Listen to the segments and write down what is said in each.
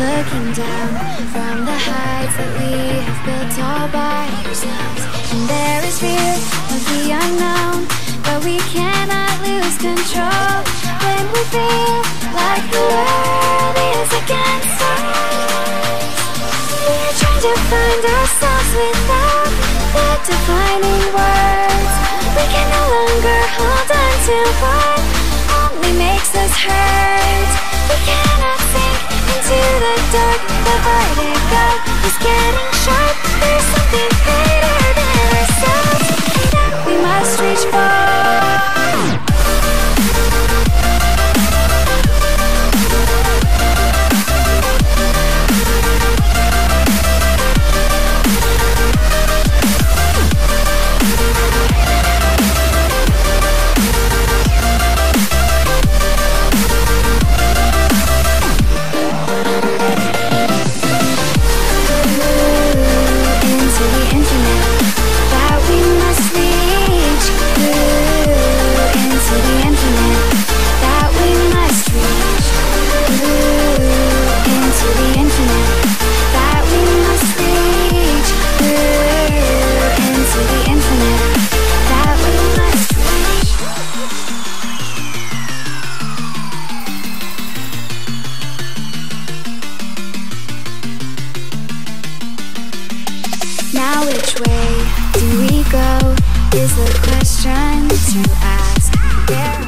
looking down from the heights that we have built all by ourselves. And there is fear of the unknown, but we cannot lose control when we feel like the world is against us. We are trying to find ourselves without the defining words. We can no longer hold on to what only makes us hurt. We cannot sink into the dark. The vertigo is getting sharp. There's something greater than ourselves that we must reach for. Now which way do we go is the question to ask. Yeah.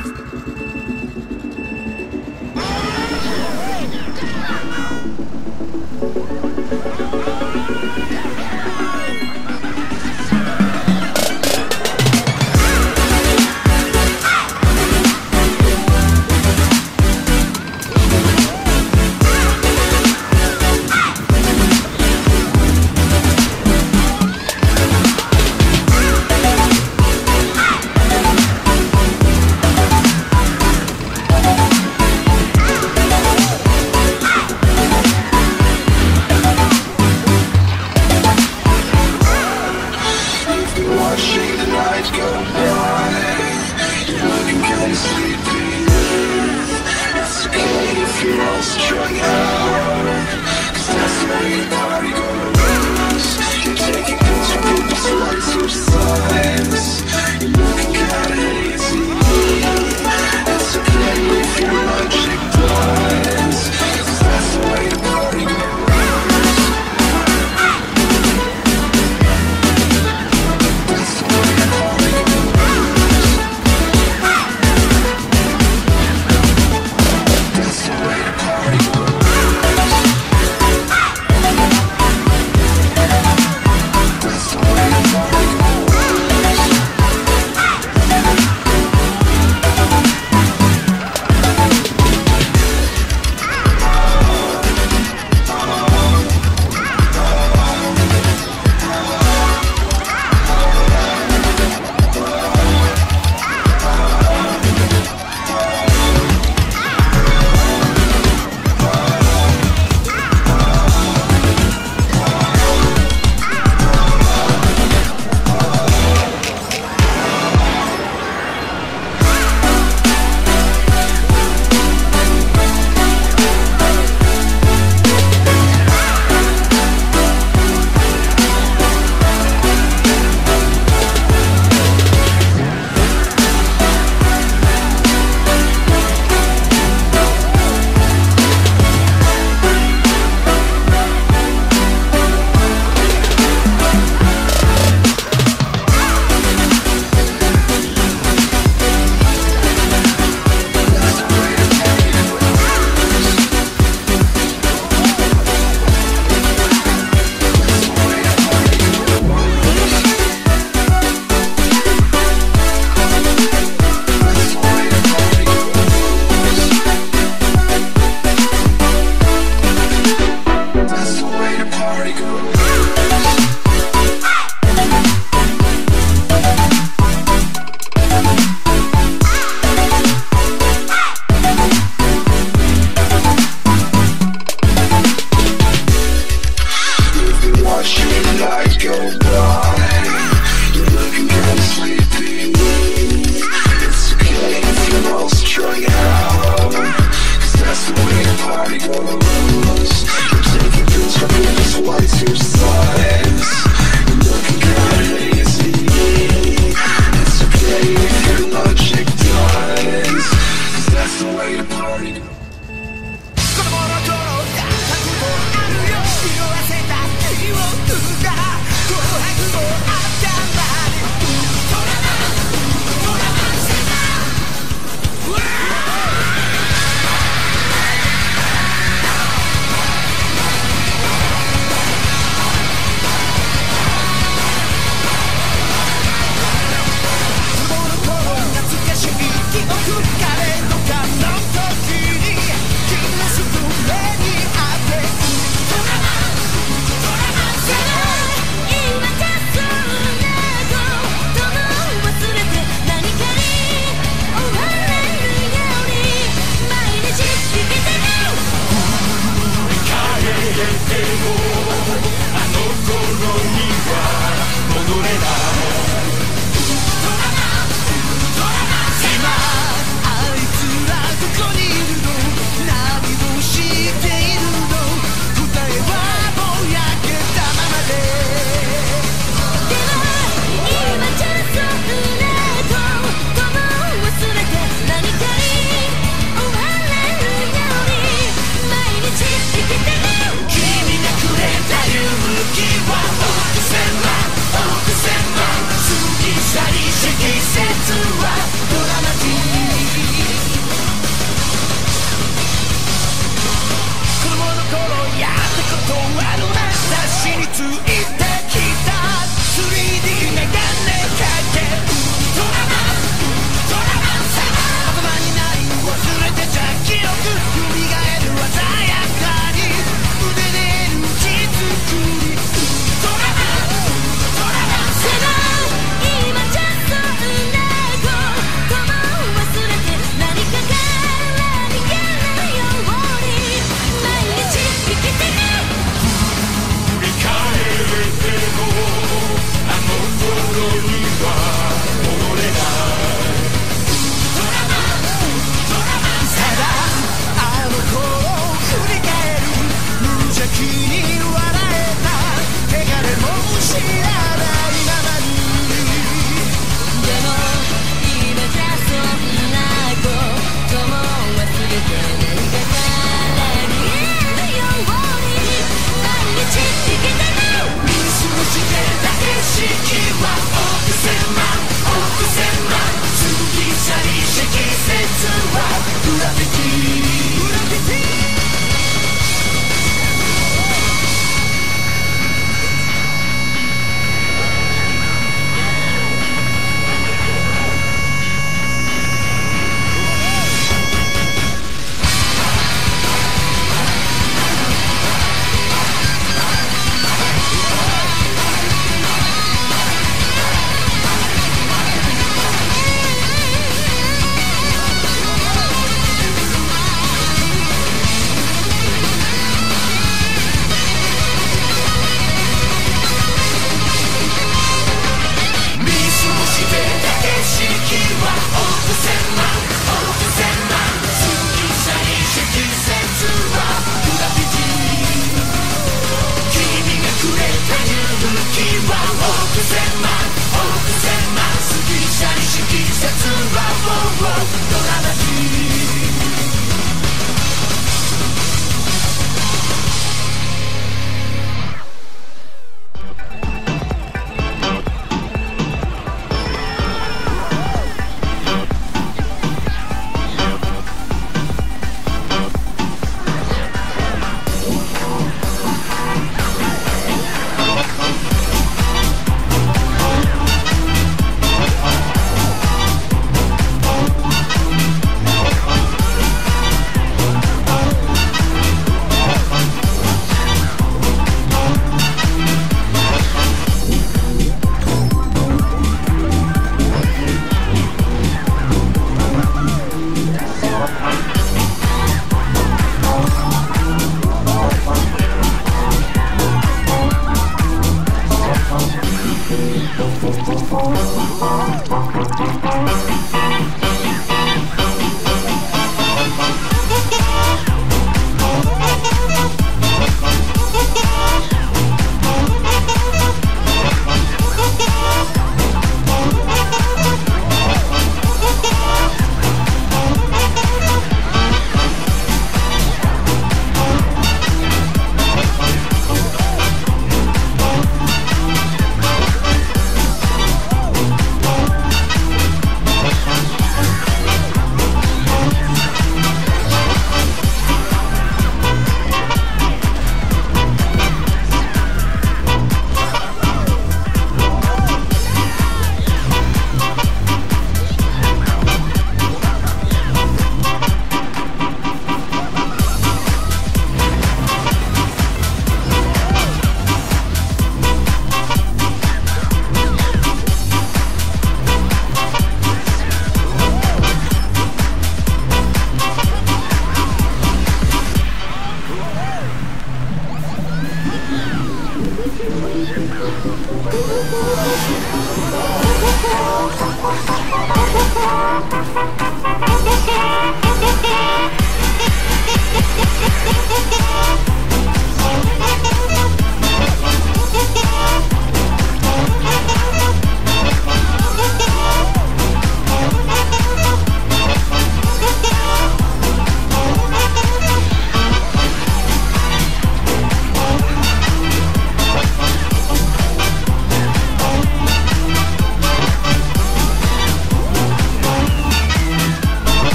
strung out, 'cause that's the way the party goes.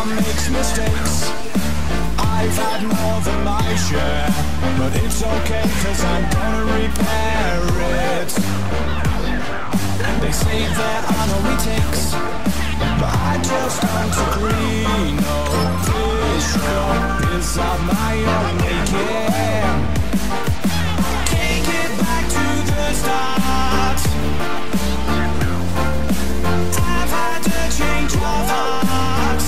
Everyone makes mistakes. I've had more than my share, but it's okay, cause I'm gonna repair it. They say there are no retakes, but I just don't agree. No, this show is of my own making. Take it back to the start. I've had to change of heart.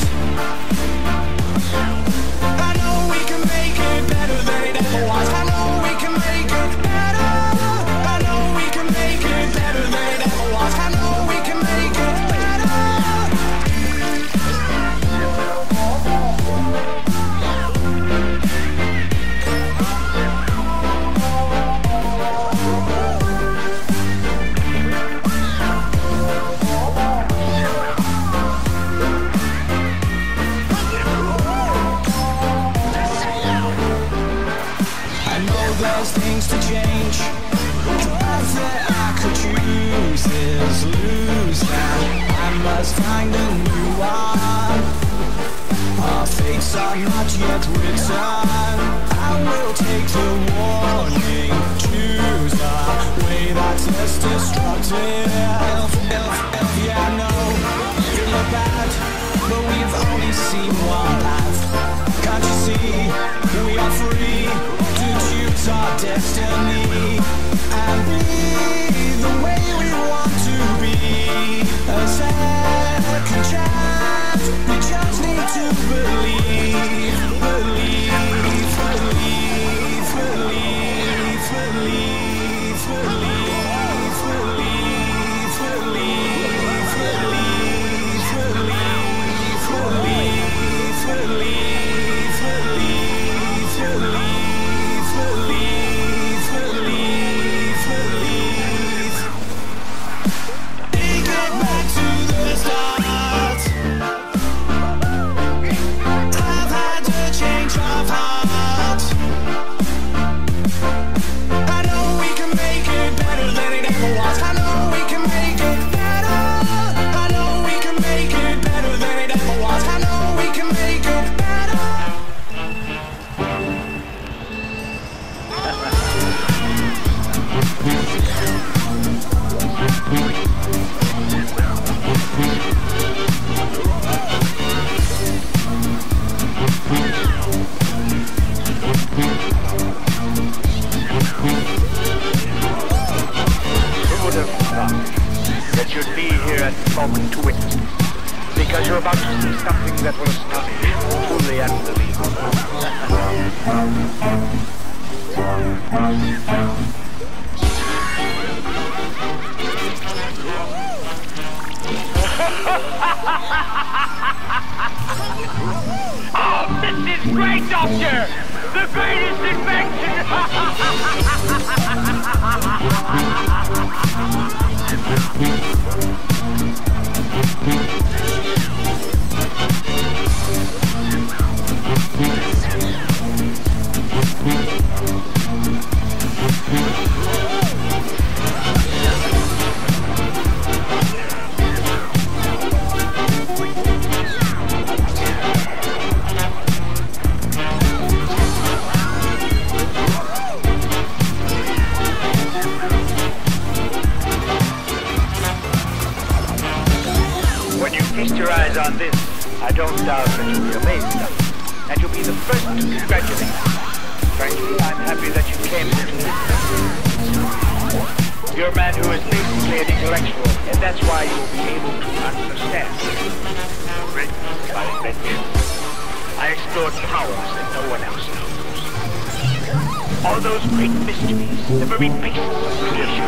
I know we can make it better than it ever was. I know we can make it better. I know we can make it better than it ever was. I know we can make it better. There's things to change. The path that I could choose is lose now. I must find a new one. Our fates are not yet written. I will take the warning. Choose a way that's less destructive. Yeah, I know you look bad, but we've only seen one path. Can't you see we are free to choose our destiny and be the way we want to be? A second chance, we just need to believe, believe, believe, believe, believe, believe, believe, believe, believe, believe, believe, believe. Moment to witness, because you're about to see something that will astonish, truly unbelievable. Oh, this is great, Doctor! The greatest invention! When you feast your eyes on this, I don't doubt that you'll be amazed, and you'll be the first to congratulate. Frankly, I'm happy that you came to this. You're a man who is basically an intellectual, and that's why you'll be able to understand. Great by invention. I explored powers that no one else knows. All those great mysteries, the very basis of creation.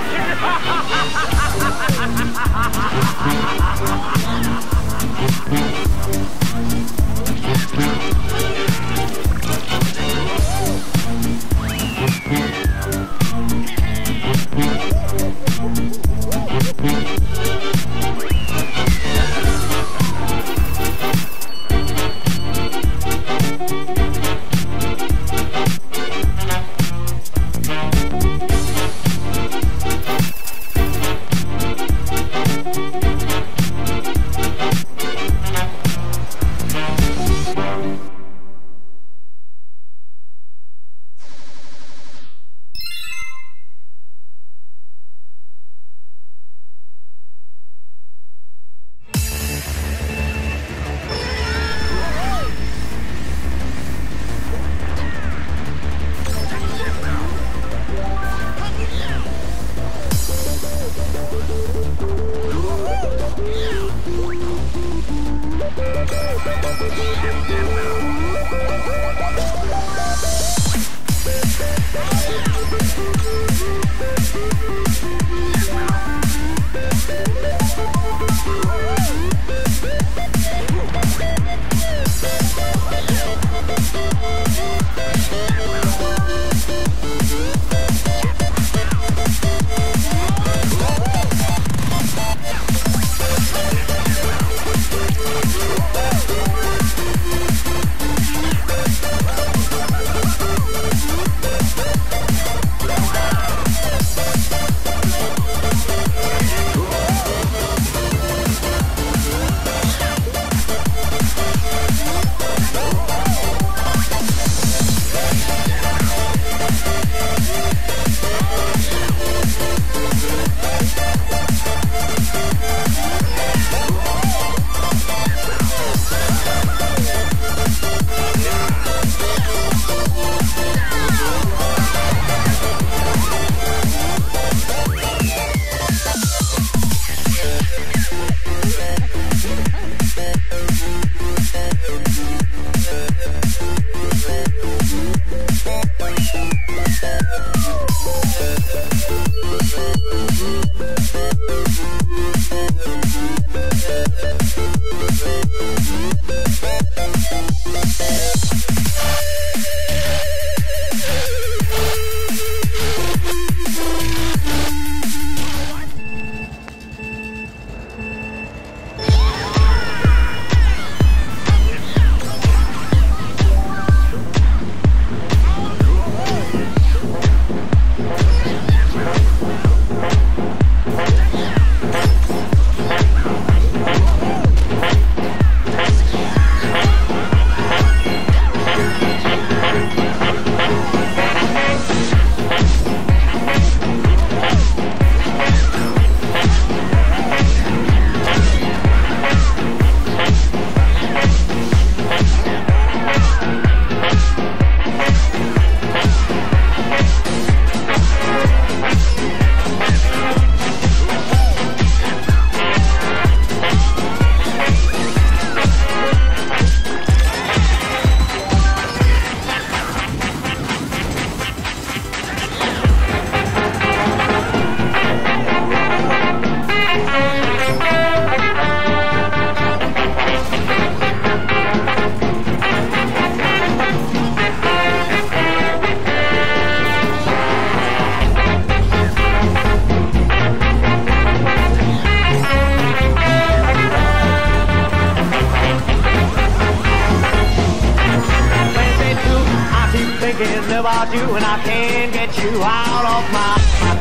about you and I can't get you out of my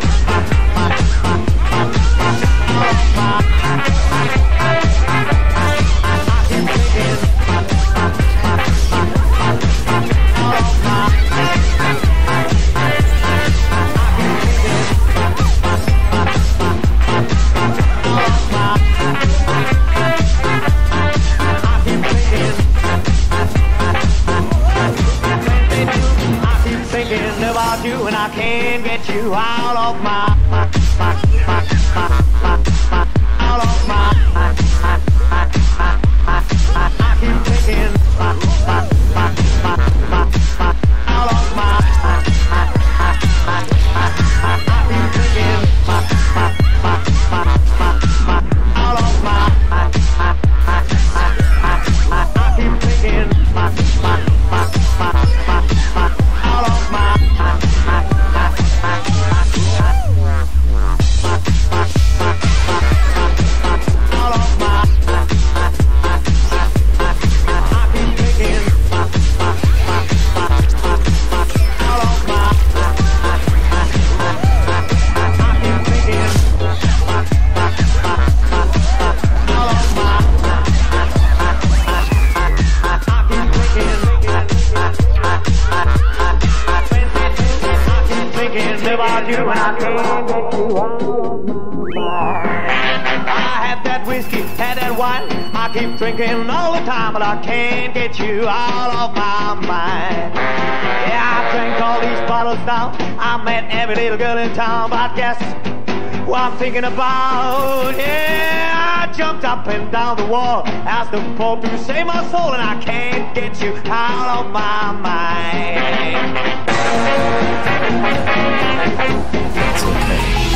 about you and I can't get you out of my out of my I keep thinking out of my I keep thinking out of my I keep thinking out of my about you and I can't get you out of my mind. I had that whiskey, had that wine, I keep drinking all the time, but I can't get you out of my mind. Yeah, I drank all these bottles now, I met every little girl in town, but guess what I'm thinking about? Yeah, I jumped up and down the wall, asked the Pope to save my soul, and I can't get you out of my mind. It's okay.